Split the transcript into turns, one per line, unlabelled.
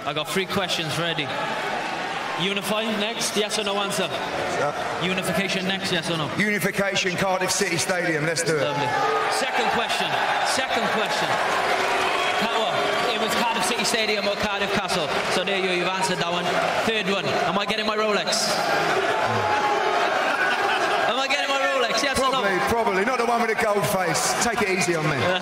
I got 3 questions for Eddie. Unify next, yes or no answer? Unification next, yes or no?
Unification, Cardiff City Stadium, let's do it.
Lovely. Second question. It was Cardiff City Stadium or Cardiff Castle. So there you go, you've answered that one. Third one, am I getting my Rolex? Am I getting my Rolex, yes or no?
Probably, not the one with the gold face. Take it easy on me.